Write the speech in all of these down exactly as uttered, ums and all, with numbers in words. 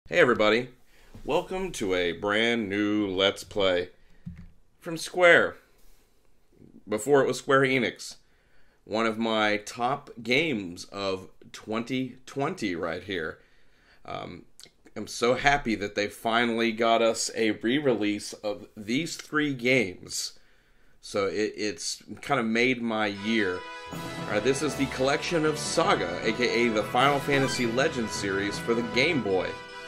Hey everybody, welcome to a brand new Let's Play from Square. Before it was Square Enix. One of my top games of twenty twenty right here. Um, I'm so happy that they finally got us a re-release of these three games. So it, it's kind of made my year. Alright, this is the Collection of Saga, aka the Final Fantasy Legends series for the Game Boy.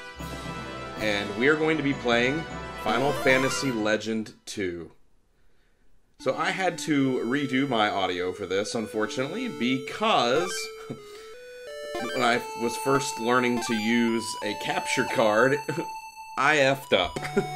And we are going to be playing Final Fantasy Legend two. So I had to redo my audio for this, unfortunately, because when I was first learning to use a capture card, I effed up.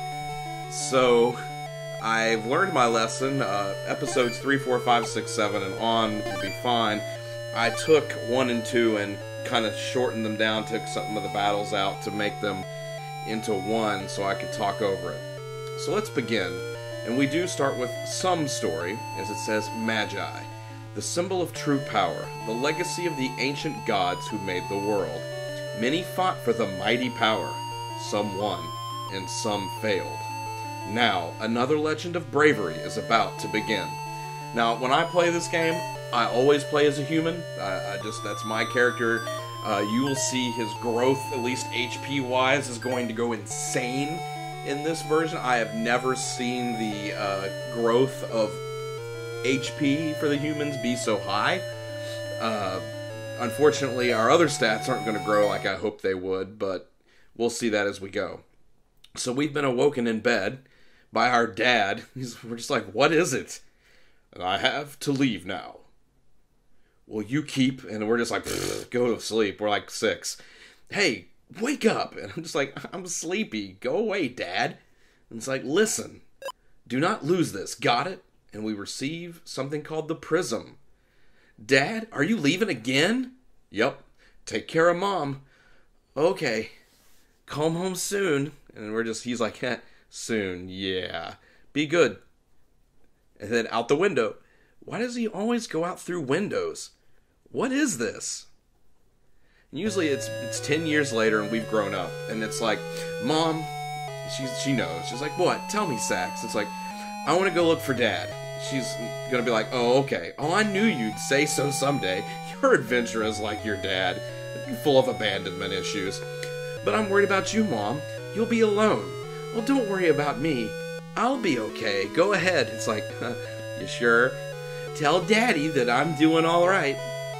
So I've learned my lesson. Uh, episodes three, four, five, six, seven, and on will be fine. I took one and two and kind of shortened them down, took some of the battles out to make them into one so I could talk over it. So let's begin. And we do start with some story, as it says, MAGI, the symbol of true power, the legacy of the ancient gods who made the world. Many fought for the mighty power. Some won, and some failed. Now, another legend of bravery is about to begin. Now, when I play this game, I always play as a human. I, I just, that's my character. Uh, you will see his growth, at least H P-wise, is going to go insane in this version. I have never seen the uh, growth of H P for the humans be so high. Uh, unfortunately, our other stats aren't going to grow like I hoped they would, but we'll see that as we go. So we've been awoken in bed by our dad. He's, we're just like, what is it? And I have to leave now. Well, you keep, and we're just like, go to sleep. We're like six. Hey, wake up. And I'm just like, I'm sleepy. Go away, Dad. And it's like, listen, do not lose this. Got it? And we receive something called the prism. Dad, are you leaving again? Yep. Take care of Mom. Okay. Come home soon. And we're just, he's like, eh, soon, yeah. Be good. And then out the window. Why does he always go out through windows? What is this? And usually it's it's ten years later and we've grown up. And it's like, Mom, she's, she knows. She's like, what? Tell me, Sax. It's like, I want to go look for Dad. She's going to be like, oh, okay. Oh, I knew you'd say so someday. You're adventurous like your dad. You're full of abandonment issues. But I'm worried about you, Mom. You'll be alone. Well, don't worry about me. I'll be okay. Go ahead. It's like, huh, you sure? Tell Daddy that I'm doing all right.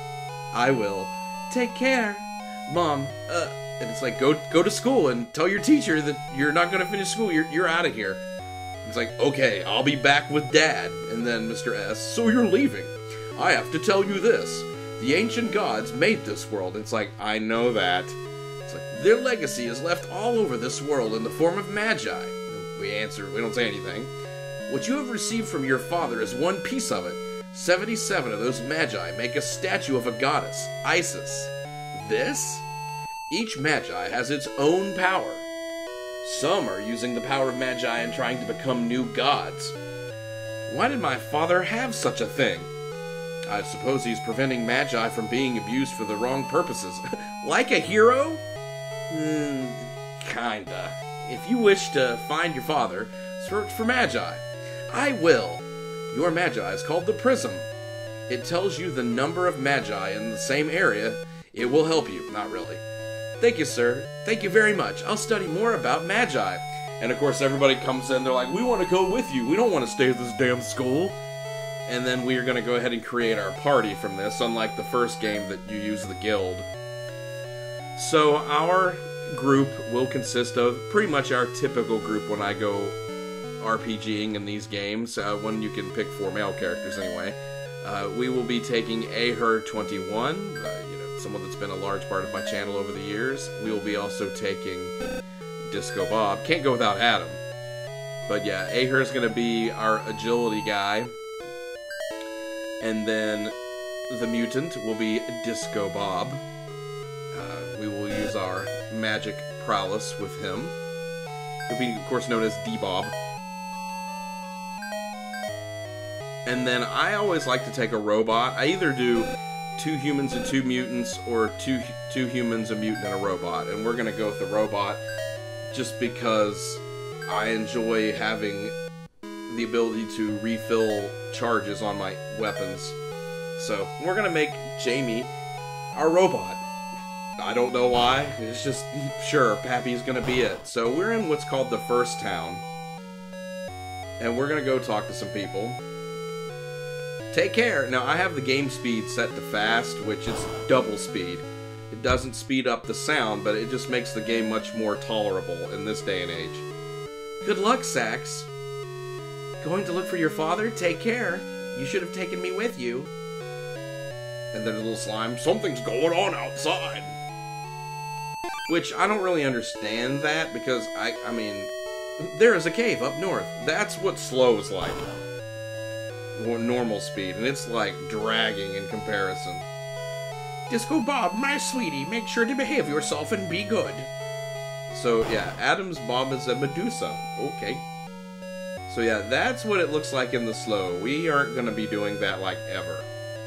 I will. Take care. Mom, uh, and it's like, go go to school and tell your teacher that you're not going to finish school. You're, you're out of here. It's like, okay, I'll be back with Dad. And then Mister S, so you're leaving. I have to tell you this. The ancient gods made this world. It's like, I know that. It's like, their legacy is left all over this world in the form of magi. We answer, we don't say anything. What you have received from your father is one piece of it. seventy-seven of those magi make a statue of a goddess, Isis. This? Each magi has its own power. Some are using the power of magi and trying to become new gods. Why did my father have such a thing? I suppose he's preventing magi from being abused for the wrong purposes. Like a hero? Hmm, kinda. If you wish to find your father, search for magi. I will. Your magi is called the prism. It tells you the number of magi in the same area. It will help you. Not really. Thank you, sir. Thank you very much. I'll study more about magi. And of course everybody comes in, they're like, we want to go with you. We don't want to stay at this damn school. And then we are going to go ahead and create our party from this, unlike the first game that you use the guild. So our group will consist of pretty much our typical group when I go RPGing in these games, uh, when you can pick four male characters anyway. Uh, we will be taking Aher twenty-one, uh, you know, someone that's been a large part of my channel over the years. We will be also taking Disco Bob. Can't go without Adam. But yeah, Aher is going to be our agility guy. And then the mutant will be Disco Bob. Uh, we will use our magic prowess with him. He'll be, of course, known as D-Bob. And then I always like to take a robot. I either do two humans and two mutants, or two two humans, a mutant, and a robot. And we're gonna go with the robot, just because I enjoy having the ability to refill charges on my weapons. So we're gonna make Jamie our robot. I don't know why. It's just, sure, Pappy's gonna be it. So we're in what's called the first town. And we're gonna go talk to some people. Take care. Now, I have the game speed set to fast, which is double speed. It doesn't speed up the sound, but it just makes the game much more tolerable in this day and age. Good luck, Sax. Going to look for your father? Take care. You should have taken me with you. And there's a little slime. Something's going on outside. Which, I don't really understand that, because, I, I mean, there is a cave up north. That's what slow is like. Normal speed, and it's like dragging in comparison. Disco Bob, my sweetie, make sure to behave yourself and be good. So, yeah, Adam's Bob is a Medusa. Okay. So, yeah, that's what it looks like in the slow. We aren't going to be doing that, like, ever.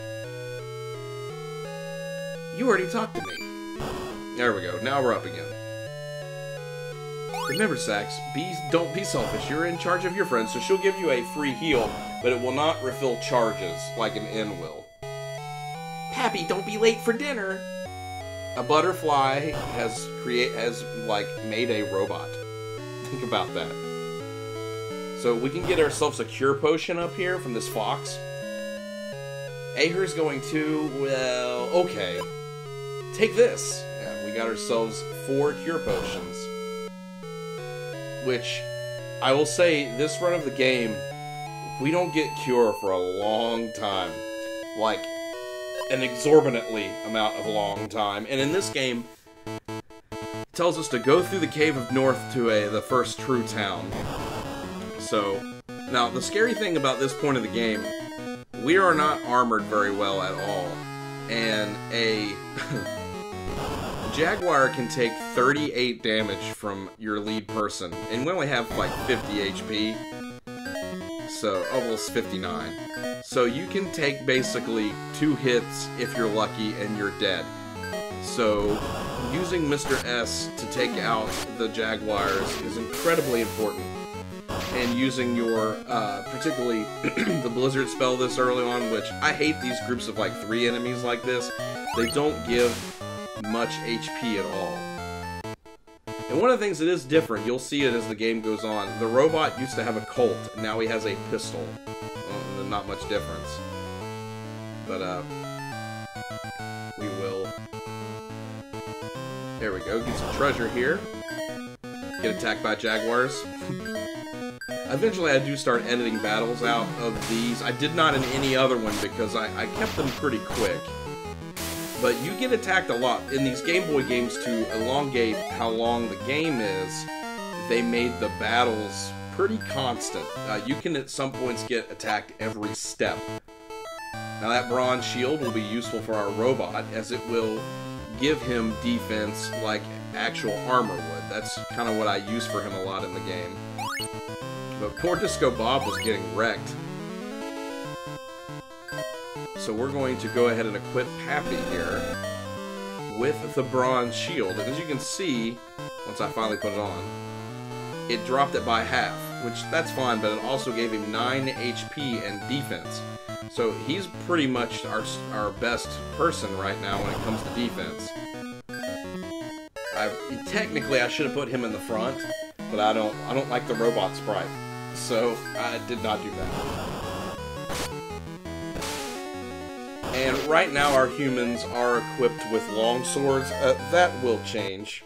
You already talked to me. There we go. Now we're up again. Remember, Sax, be, don't be selfish. You're in charge of your friend, so she'll give you a free heal, but it will not refill charges like an N will. Pappy, don't be late for dinner. A butterfly has create has like made a robot. Think about that. So we can get ourselves a cure potion up here from this fox. Aher's going to, well, okay. Take this. Yeah, we got ourselves four cure potions. Which, I will say, this run of the game, we don't get cure for a long time. Like, an exorbitantly amount of long time. And in this game, it tells us to go through the Cave of North to a the first true town. So, now, the scary thing about this point of the game, we are not armored very well at all. And a... Jaguar can take thirty-eight damage from your lead person, and we only have like fifty H P, so, oh well, it's fifty-nine. So you can take basically two hits if you're lucky and you're dead. So using Mister S to take out the Jaguars is incredibly important. And using your, uh, particularly the Blizzard spell this early on, which I hate these groups of like three enemies like this, they don't give much H P at all. And one of the things that is different, you'll see it as the game goes on, the robot used to have a Colt, and now he has a pistol. Well, not much difference. But, uh, we will... There we go, get some treasure here. Get attacked by Jaguars. Eventually I do start editing battles out of these. I did not in any other one because I, I kept them pretty quick. But you get attacked a lot. In these Game Boy games, to elongate how long the game is, they made the battles pretty constant. Uh, you can at some points get attacked every step. Now that bronze shield will be useful for our robot, as it will give him defense like actual armor would. That's kind of what I use for him a lot in the game. But poor Disco Bob was getting wrecked. So we're going to go ahead and equip Pappy here with the bronze shield. And as you can see, once I finally put it on, it dropped it by half, which that's fine, but it also gave him nine H P and defense. So he's pretty much our, our best person right now when it comes to defense. I, technically, I should have put him in the front, but I don't, I don't like the robot sprite. So I did not do that. And right now our humans are equipped with long swords. Uh, that will change.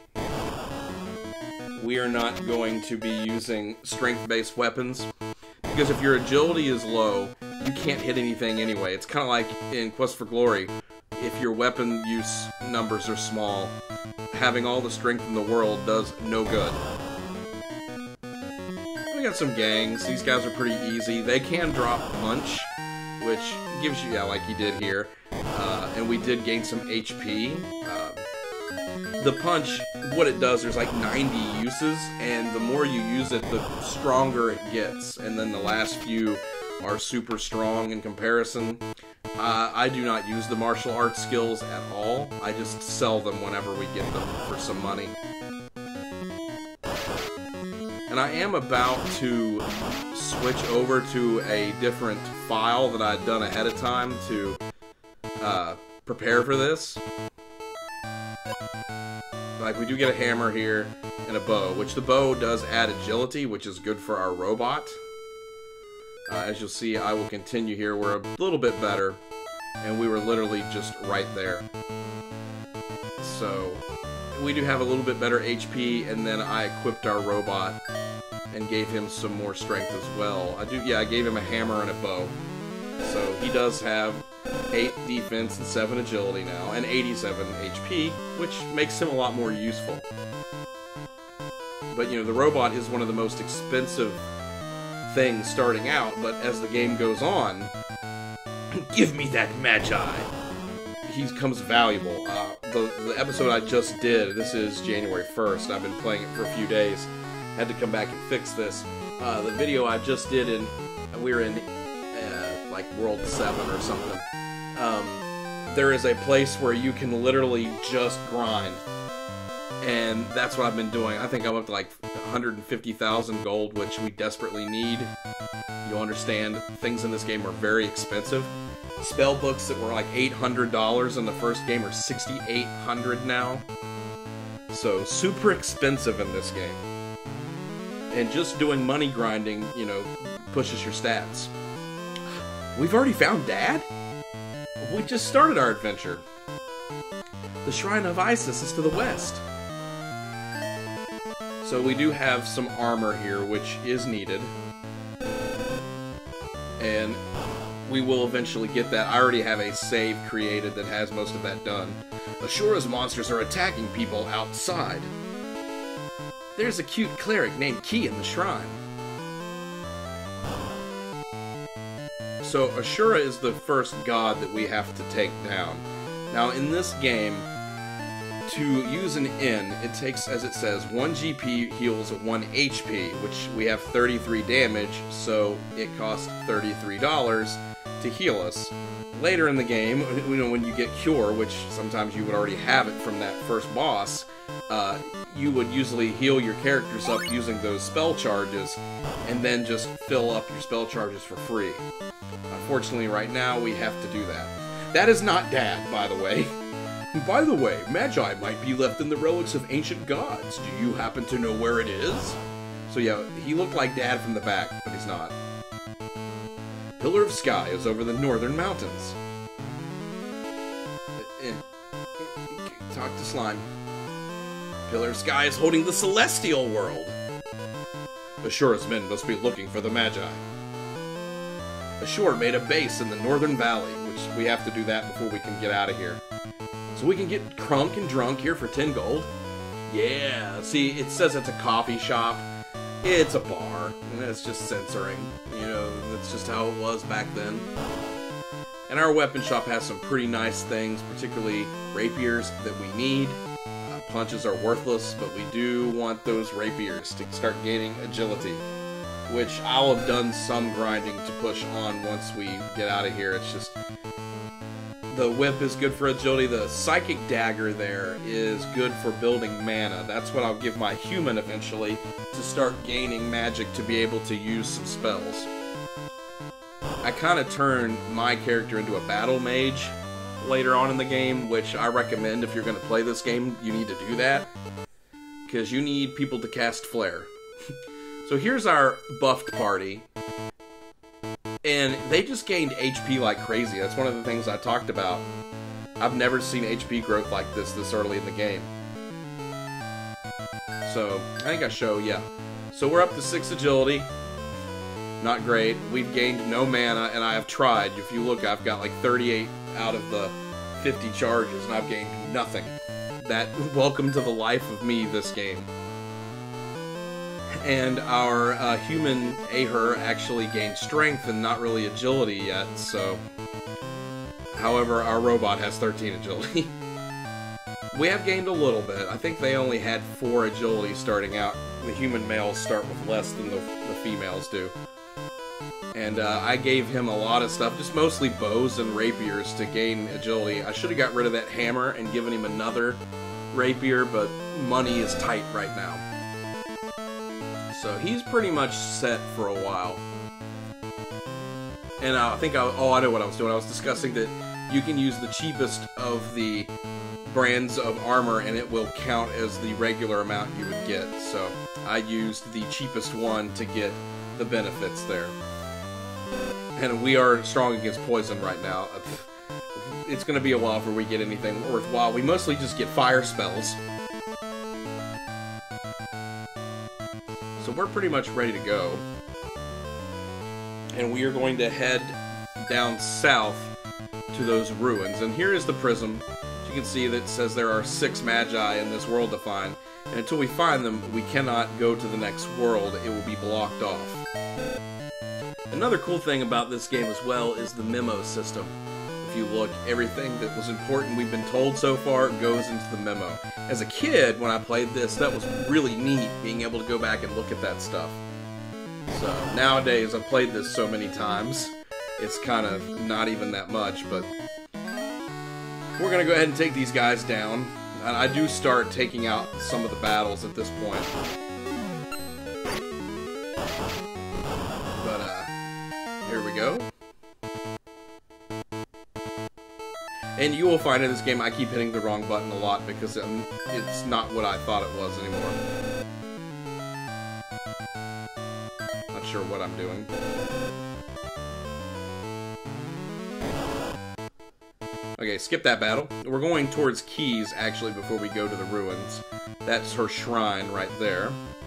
We are not going to be using strength-based weapons, because if your agility is low, you can't hit anything anyway. It's kind of like in Quest for Glory. If your weapon use numbers are small, having all the strength in the world does no good. We got some gangs. These guys are pretty easy. They can drop punch, which gives you, yeah, like you did here. Uh, and we did gain some H P. Uh, the punch, what it does, there's like ninety uses, and the more you use it, the stronger it gets. And then the last few are super strong in comparison. Uh, I do not use the martial arts skills at all. I just sell them whenever we get them for some money. And I am about to switch over to a different file that I'd done ahead of time to uh, prepare for this. Like, we do get a hammer here and a bow, which the bow does add agility, which is good for our robot. Uh, as you'll see, I will continue here. We're a little bit better, and we were literally just right there. So, we do have a little bit better H P, and then I equipped our robot and gave him some more strength as well. I do, yeah, I gave him a hammer and a bow. So, he does have eight defense and seven agility now, and eighty-seven H P, which makes him a lot more useful. But, you know, the robot is one of the most expensive things starting out, but as the game goes on, give me that MAGI! He becomes valuable. Uh, the, the episode I just did, this is January first, I've been playing it for a few days, had to come back and fix this. Uh, the video I just did, in we were in uh, like World seven or something. Um, there is a place where you can literally just grind. And that's what I've been doing. I think I'm up to like one hundred fifty thousand gold, which we desperately need. You'll understand, things in this game are very expensive. Spell books that were like eight hundred dollars in the first game are sixty-eight hundred dollars now. So, super expensive in this game. And just doing money grinding, you know, pushes your stats. We've already found Dad? We just started our adventure. The Shrine of Isis is to the west. So we do have some armor here, which is needed. And we will eventually get that. I already have a save created that has most of that done. Ashura's monsters are attacking people outside. There's a cute cleric named Ki in the shrine. So Ashura is the first god that we have to take down. Now in this game, to use an inn, it takes, as it says, one G P heals one H P, which we have thirty-three damage, so it costs thirty-three dollars to heal us. Later in the game, you know, when you get Cure, which sometimes you would already have it from that first boss, uh, you would usually heal your characters up using those spell charges, and then just fill up your spell charges for free. Unfortunately, right now, we have to do that. That is not Dad, by the way. By the way, Magi might be left in the relics of ancient gods. Do you happen to know where it is? So yeah, he looked like Dad from the back, but he's not. Pillar of Sky is over the northern mountains. Uh, uh, talk to Slime. Pillar of Sky is holding the celestial world. Ashura's men must be looking for the Magi. Ashura made a base in the northern valley, which we have to do that before we can get out of here. So we can get crunk and drunk here for ten gold. Yeah, see, it says it's a coffee shop. It's a bar, and it's just censoring. You know, that's just how it was back then. And our weapon shop has some pretty nice things, particularly rapiers that we need. Uh, punches are worthless, but we do want those rapiers to start gaining agility, which I'll have done some grinding to push on once we get out of here. It's just... the whip is good for agility. The psychic dagger there is good for building mana. That's what I'll give my human eventually to start gaining magic to be able to use some spells. I kind of turned my character into a battle mage later on in the game, which I recommend if you're going to play this game, you need to do that. Because you need people to cast Flare. So here's our buffed party. And they just gained H P like crazy. That's one of the things I talked about. I've never seen H P growth like this this early in the game. So, I think I show, yeah. So we're up to six agility. Not great. We've gained no mana, and I have tried. If you look, I've got like thirty-eight out of the fifty charges, and I've gained nothing. That, welcome to the life of me, this game. And our uh, human Aher actually gained strength and not really agility yet, so... However, our robot has thirteen agility. We have gained a little bit. I think they only had four agility starting out. The human males start with less than the, the females do. And uh, I gave him a lot of stuff, just mostly bows and rapiers to gain agility. I should have got rid of that hammer and given him another rapier, but money is tight right now. So he's pretty much set for a while. And uh, I think, I, oh, I know what I was doing. I was discussing that you can use the cheapest of the brands of armor and it will count as the regular amount you would get. So I used the cheapest one to get the benefits there. And we are strong against poison right now. It's going to be a while before we get anything worthwhile. We mostly just get fire spells. So we're pretty much ready to go. And we are going to head down south to those ruins. And here is the prism. As you can see, that says there are six magi in this world to find. And until we find them, we cannot go to the next world. It will be blocked off. Another cool thing about this game as well is the memo system. If you look, everything that was important we've been told so far goes into the memo. As a kid, when I played this, that was really neat, being able to go back and look at that stuff. So nowadays, I've played this so many times, it's kind of not even that much, but we're going to go ahead and take these guys down. And I do start taking out some of the battles at this point. But, uh, here we go. And you will find in this game I keep hitting the wrong button a lot because um, it's not what I thought it was anymore. Not sure what I'm doing. Okay, skip that battle. We're going towards Keys, actually, before we go to the ruins. That's her shrine right there.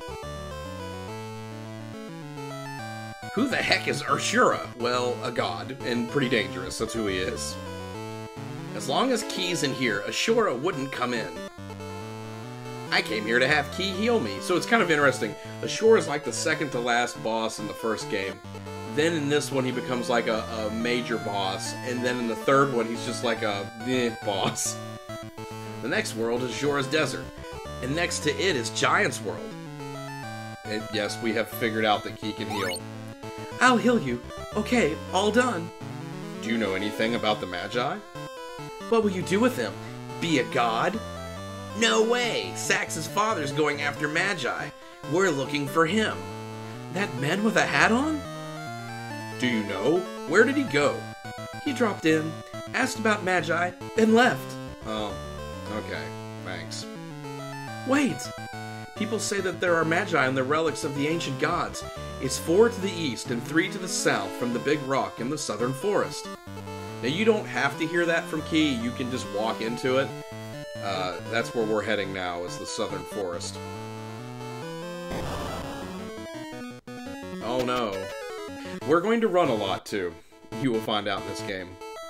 Who the heck is Urshura? Well, a god, and pretty dangerous, that's who he is. As long as Key's in here, Ashura wouldn't come in. I came here to have Key heal me, so it's kind of interesting. Ashura is like the second to last boss in the first game. Then in this one he becomes like a, a major boss, and then in the third one he's just like a eh, boss. The next world is Jorah's Desert, and next to it is Giant's World. And yes, we have figured out that Key can heal. I'll heal you. Okay, all done. Do you know anything about the Magi? What will you do with them? Be a god? No way! Sax's father's going after Magi. We're looking for him. That man with a hat on? Do you know? Where did he go? He dropped in, asked about Magi, then left. Oh, okay. Thanks. Wait! People say that there are Magi in the relics of the ancient gods. It's four to the east and three to the south from the big rock in the southern forest. Now, you don't have to hear that from Key. You can just walk into it. Uh, that's where we're heading now, is the southern forest. Oh, no. We're going to run a lot, too. You will find out in this game.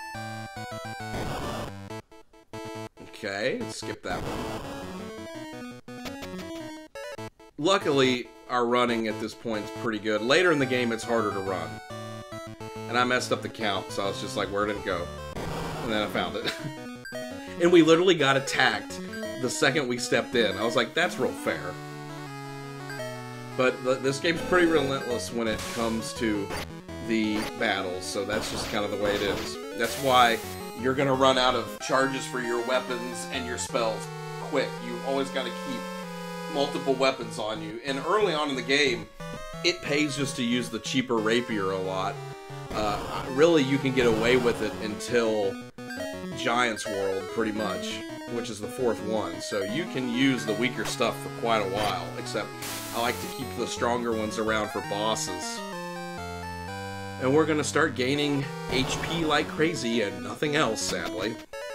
Okay, let's skip that one. Luckily, our running at this point is pretty good. Later in the game, it's harder to run. And I messed up the count, so I was just like, where did it go? And then I found it. And we literally got attacked the second we stepped in. I was like, that's real fair. But th this game's pretty relentless when it comes to the battles, so that's just kind of the way it is. That's why you're going to run out of charges for your weapons and your spells quick. You've always got to keep multiple weapons on you. And early on in the game, it pays just to use the cheaper rapier a lot. Uh, really, you can get away with it until Giant's World, pretty much, which is the fourth one. So you can use the weaker stuff for quite a while, except I like to keep the stronger ones around for bosses. And we're going to start gaining H P like crazy and nothing else, sadly.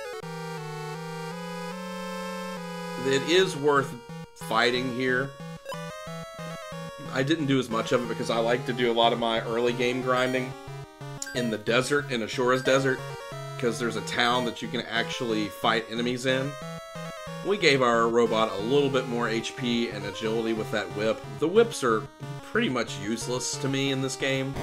It is worth fighting here. I didn't do as much of it because I like to do a lot of my early game grinding in the desert, in Ashura's Desert, because there's a town that you can actually fight enemies in. We gave our robot a little bit more H P and agility with that whip. The whips are pretty much useless to me in this game.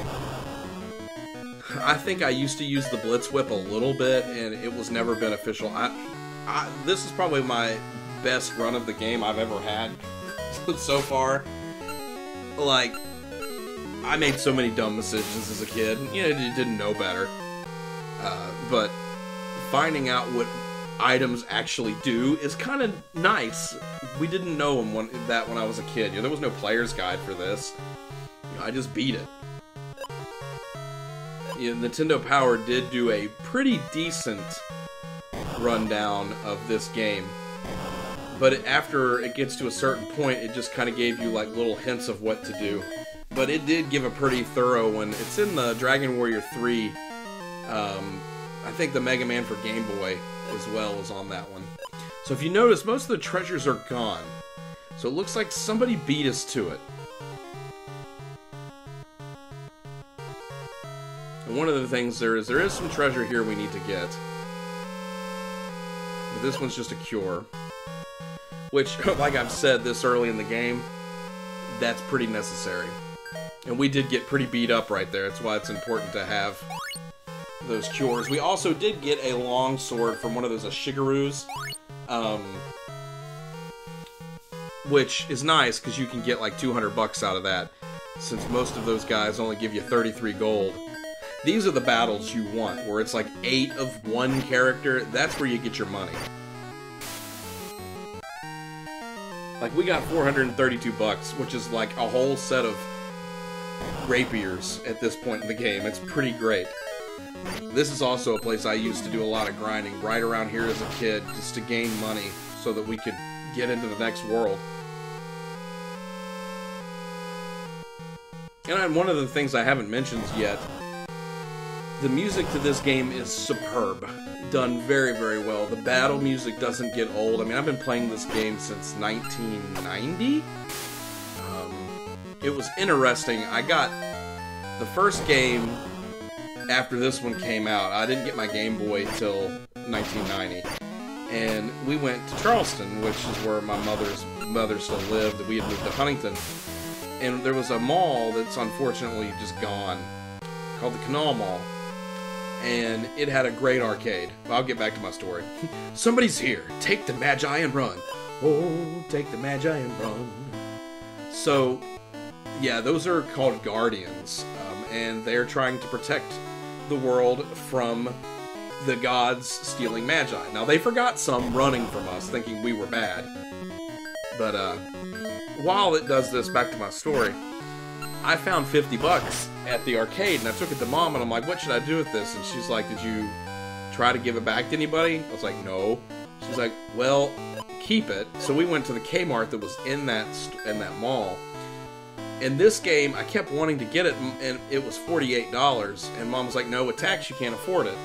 I think I used to use the Blitz Whip a little bit, and it was never beneficial. I, I, this is probably my best run of the game I've ever had so far. Like, I made so many dumb decisions as a kid. You know, you didn't know better. Uh, but finding out what items actually do is kind of nice. We didn't know them when, that when I was a kid. You know, there was no player's guide for this. You know, I just beat it. You know, Nintendo Power did do a pretty decent rundown of this game. But it, after it gets to a certain point, it just kind of gave you like little hints of what to do. But it did give a pretty thorough one. It's in the Dragon Warrior three. Um, I think the Mega Man for Game Boy as well is on that one. So if you notice, most of the treasures are gone. So it looks like somebody beat us to it. And one of the things there is, there is some treasure here we need to get. But this one's just a cure. Which, like I've said this early in the game, that's pretty necessary. And we did get pretty beat up right there. That's why it's important to have those cures. We also did get a long sword from one of those Ashigarus. Um, which is nice, because you can get like two hundred bucks out of that. Since most of those guys only give you thirty-three gold. These are the battles you want, where it's like eight of one character. That's where you get your money. Like, we got four hundred thirty-two bucks, which is like a whole set of rapiers at this point in the game. It's pretty great. This is also a place I used to do a lot of grinding right around here as a kid, just to gain money so that we could get into the next world. And one of the things I haven't mentioned yet, the music to this game is superb. Done very, very well. The battle music doesn't get old. I mean, I've been playing this game since nineteen ninety. Um, it was interesting. I got the first game after this one came out. I didn't get my Game Boy till nineteen ninety. And we went to Charleston, which is where my mother's mother still lived. We had moved to Huntington. And there was a mall that's unfortunately just gone, called the Canal Mall. And it had a great arcade. I'll get back to my story. Somebody's here. Take the Magi and run. Oh, take the Magi and run. So, yeah, those are called Guardians. Um, and they're trying to protect the world from the gods stealing Magi. Now, they forgot some running from us, thinking we were bad. But, uh, while it does this, back to my story, I found fifty bucks at the arcade, and I took it to Mom, and I'm like, what should I do with this? And she's like, did you try to give it back to anybody? I was like, no. She's like, well, keep it. So we went to the Kmart that was in that in that mall. In this game, I kept wanting to get it, and it was forty-eight dollars, and Mom was like, no, with tax, you can't afford it.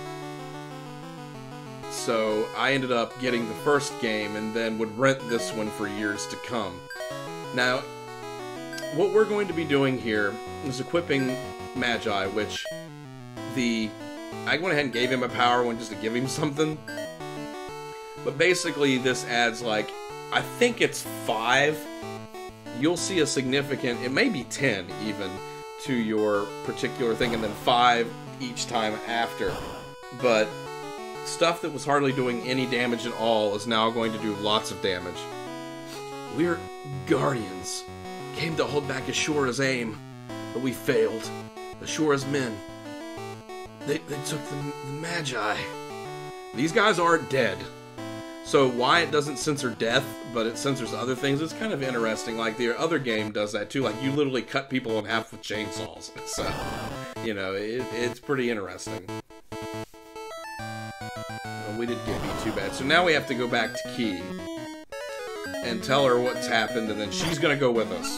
So I ended up getting the first game, and then would rent this one for years to come. Now, what we're going to be doing here is equipping Magi, which the... I went ahead and gave him a power one just to give him something. But basically, this adds, like, I think it's five. You'll see a significant, it may be ten, even, to your particular thing, and then five each time after. But stuff that was hardly doing any damage at all is now going to do lots of damage. We're Guardians. Came to hold back Ashora's aim, but we failed. Ashora's men, they, they took the, the Magi. These guys aren't dead. So why it doesn't censor death, but it censors other things, it's kind of interesting. Like, the other game does that too. Like, you literally cut people in half with chainsaws. So, you know, it, it's pretty interesting. Well, we didn't get beat too bad. So now we have to go back to Key and tell her what's happened, and then she's gonna go with us.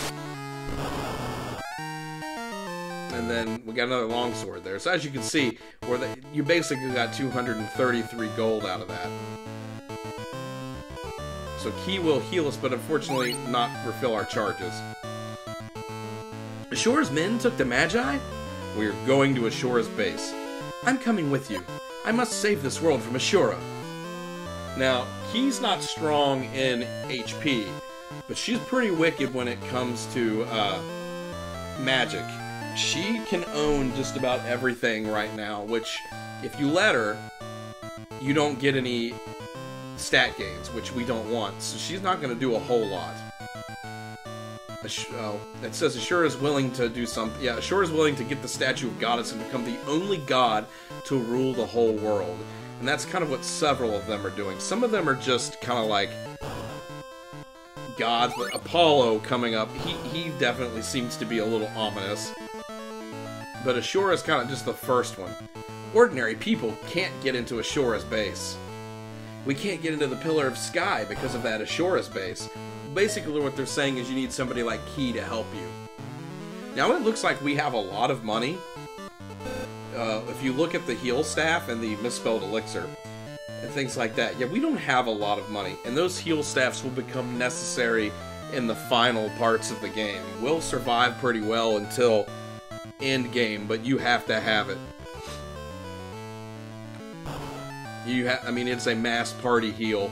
And then we got another longsword there. So as you can see, where the, you basically got two hundred thirty-three gold out of that. So Key will heal us, but unfortunately not refill our charges. Ashora's men took the Magi? We're going to Ashora's base. I'm coming with you. I must save this world from Ashura. Now, Key's not strong in H P, but she's pretty wicked when it comes to uh, magic. She can own just about everything right now, which, if you let her, you don't get any stat gains, which we don't want. So she's not going to do a whole lot. Oh, it says Ashura is willing to do something. Yeah, Ashura is willing to get the statue of goddess and become the only god to rule the whole world. And that's kind of what several of them are doing. Some of them are just kind of like gods, but Apollo coming up, he, he definitely seems to be a little ominous. But Ashura is kind of just the first one. Ordinary people can't get into Ashura's base. We can't get into the Pillar of Sky because of that Ashura's base. Basically what they're saying is you need somebody like Key to help you. Now it looks like we have a lot of money. Uh, if you look at the heal staff and the misspelled elixir and things like that, yeah, we don't have a lot of money. And those heal staffs will become necessary in the final parts of the game. We'll survive pretty well until end game, but you have to have it. You ha I mean, it's a mass party heal.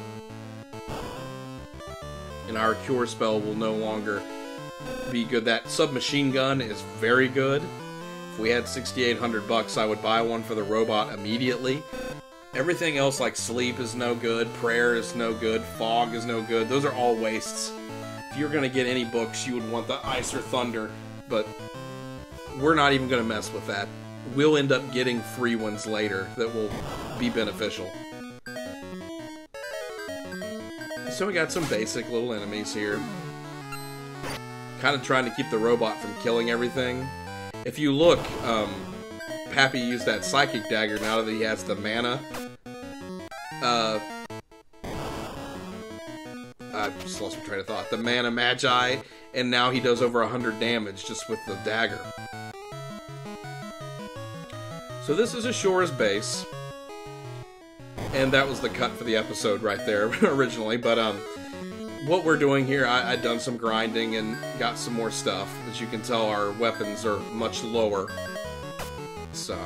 And our cure spell will no longer be good. That submachine gun is very good. If we had sixty-eight hundred bucks, I would buy one for the robot immediately. Everything else, like sleep, is no good. Prayer is no good. Fog is no good. Those are all wastes. If you're going to get any books, you would want the Ice or Thunder, but we're not even going to mess with that. We'll end up getting free ones later that will be beneficial. So we got some basic little enemies here. Kind of trying to keep the robot from killing everything. If you look, um, Pappy used that Psychic Dagger now that he has the mana. Uh, I just lost my train of thought. The mana Magi, and now he does over one hundred damage just with the dagger. So this is Ashura's base. And that was the cut for the episode right there originally. But um, what we're doing here, I, I've done some grinding and got some more stuff. As you can tell, our weapons are much lower. So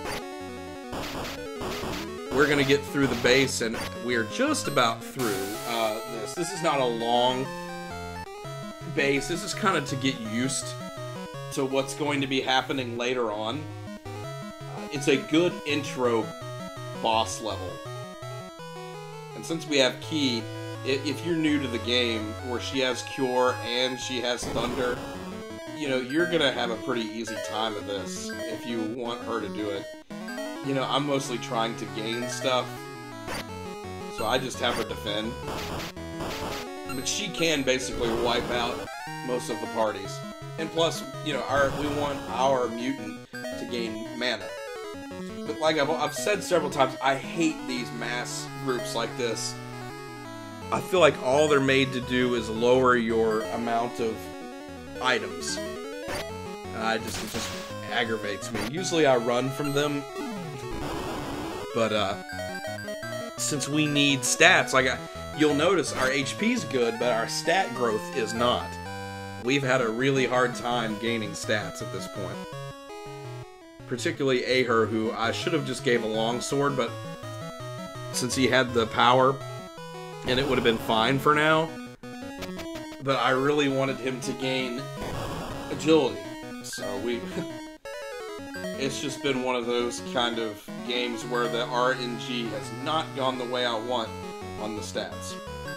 we're going to get through the base, and we're just about through uh, this. This is not a long base. This is kind of to get used to what's going to be happening later on. Uh, it's a good intro boss level. And since we have Key, if you're new to the game, where she has Cure and she has Thunder, you know, you're gonna have a pretty easy time of this if you want her to do it. You know, I'm mostly trying to gain stuff, so I just have her defend. But she can basically wipe out most of the parties. And plus, you know, our we want our mutant to gain mana. But like I've, I've said several times, I hate these mass groups like this. I feel like all they're made to do is lower your amount of items. Uh, just, it just aggravates me. Usually I run from them. But uh, since we need stats, like I, you'll notice our H P's good, but our stat growth is not. We've had a really hard time gaining stats at this point. Particularly Aher, who I should have just gave a longsword, but since he had the power, and it would have been fine for now, but I really wanted him to gain agility. So we... it's just been one of those kind of games where the R N G has not gone the way I want on the stats.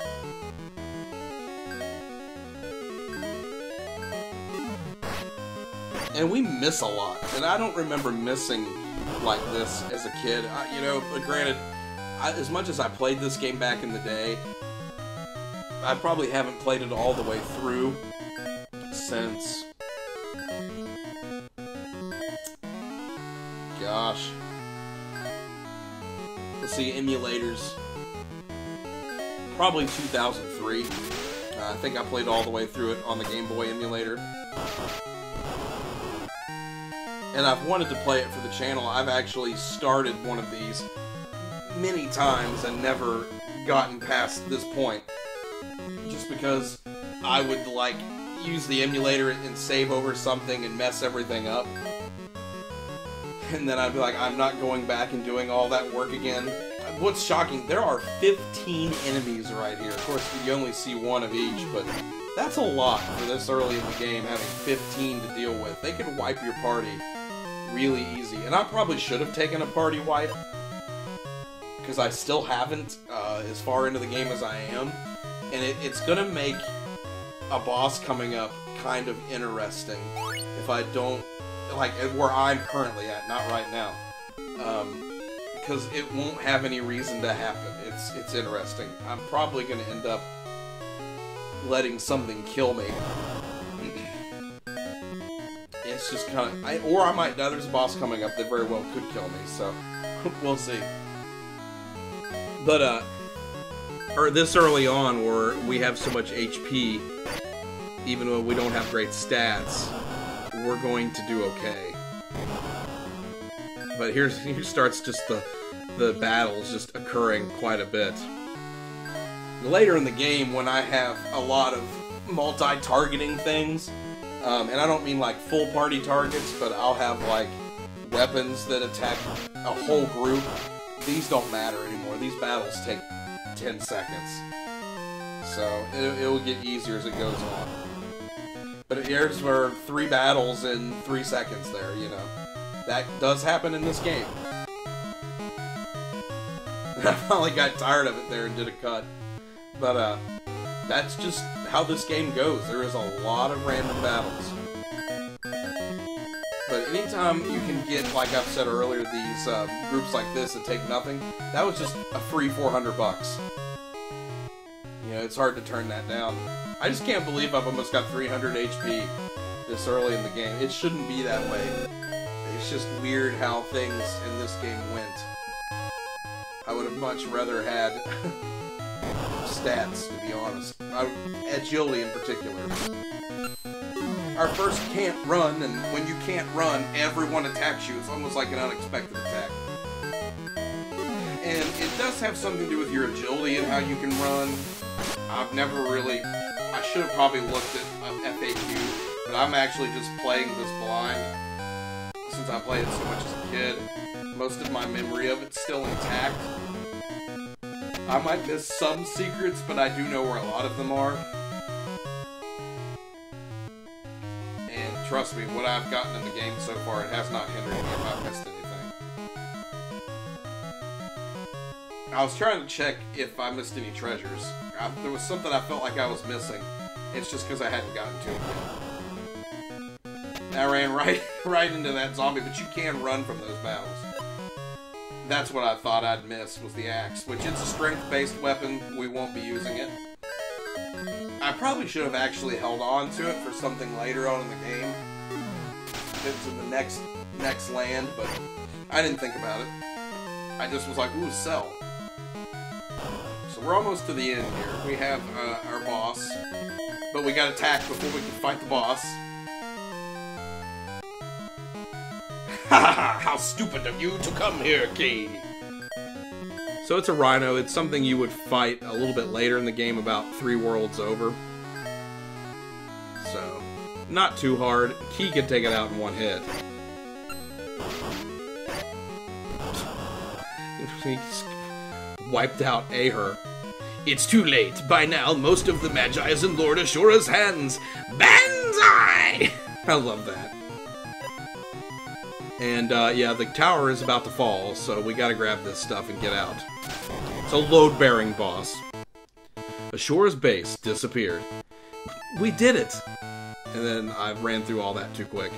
And we miss a lot, and I don't remember missing like this as a kid. I, you know, but granted, I, as much as I played this game back in the day, I probably haven't played it all the way through since... Gosh. Let's see, emulators. Probably two thousand three. Uh, I think I played all the way through it on the Game Boy emulator. And I've wanted to play it for the channel. I've actually started one of these many times and never gotten past this point. Just because I would, like, use the emulator and save over something and mess everything up. And then I'd be like, I'm not going back and doing all that work again. What's shocking, there are fifteen enemies right here. Of course, you only see one of each, but that's a lot for this early in the game, having fifteen to deal with. They can wipe your party really easy. And I probably should have taken a party wipe, because I still haven't uh, as far into the game as I am. And it, it's going to make a boss coming up kind of interesting if I don't, like, where I'm currently at, not right now. Um, because it won't have any reason to happen. It's, it's interesting. I'm probably going to end up letting something kill me. It's just kind of, I, or I might die. There's a boss coming up that very well could kill me, so we'll see. But, uh, or this early on, where we have so much H P, even though we don't have great stats, we're going to do okay. But here's, here starts just the, the battles just occurring quite a bit. Later in the game, when I have a lot of multi-targeting things, um, and I don't mean like full party targets, but I'll have like weapons that attack a whole group, these don't matter anymore. These battles take ten seconds. So it, it will get easier as it goes on. But here's for three battles in three seconds there, you know. That does happen in this game. I finally got tired of it there and did a cut. But, uh, that's just how this game goes. There is a lot of random battles. But anytime you can get, like I've said earlier, these uh, groups like this that take nothing, that was just a free four hundred bucks. You know, it's hard to turn that down. I just can't believe I've almost got three hundred H P this early in the game. It shouldn't be that way. It's just weird how things in this game went. I would have much rather had stats, to be honest. I, agility in particular. Our first can't run, and when you can't run, everyone attacks you. It's almost like an unexpected attack. And it does have something to do with your agility and how you can run. I've never really... I should have probably looked at uh, F A Q, but I'm actually just playing this blind. Since I played it so much as a kid, most of my memory of it's still intact. I might miss some secrets, but I do know where a lot of them are. And trust me, what I've gotten in the game so far, it has not hindered me if I've missed anything. I was trying to check if I missed any treasures. I, there was something I felt like I was missing. It's just because I hadn't gotten to it yet. I ran right, right into that zombie, but you can run from those battles. That's what I thought I'd miss, was the axe, which it's a strength-based weapon. We won't be using it. I probably should have actually held on to it for something later on in the game. It's in the next next land, but I didn't think about it. I just was like, ooh, sell. So we're almost to the end here. We have uh, our boss, but we got attacked before we could fight the boss. Haha, how stupid of you to come here, Key! So it's a rhino. It's something you would fight a little bit later in the game, about three worlds over. So, not too hard. Key can take it out in one hit. He's wiped out Aher. It's too late. By now, most of the Magi is in Lord Ashora's hands. Banzai! I love that. And, uh, yeah, the tower is about to fall, so we gotta grab this stuff and get out. It's a load-bearing boss. Ashora's base disappeared. We did it! And then I ran through all that too quick.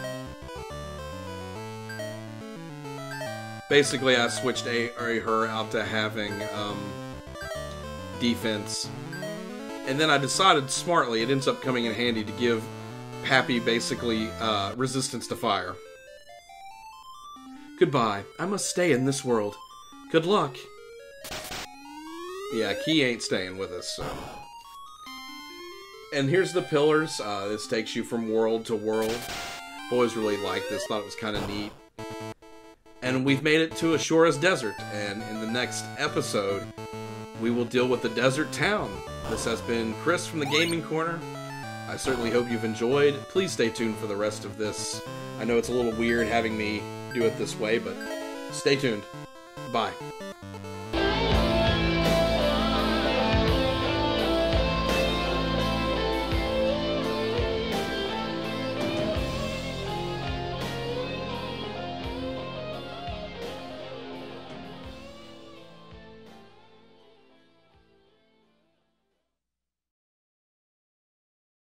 Basically, I switched Aher out to having, um, defense. And then I decided, smartly, it ends up coming in handy to give Happy, basically, uh, resistance to fire. Goodbye. I must stay in this world. Good luck. Yeah, Key ain't staying with us, so... And here's the pillars. Uh, this takes you from world to world. Boys really liked this, thought it was kind of neat. And we've made it to Ashora's Desert, and in the next episode, we will deal with the desert town. This has been Chris from the Gaming Corner. I certainly hope you've enjoyed. Please stay tuned for the rest of this. I know it's a little weird having me do it this way, but stay tuned. Bye.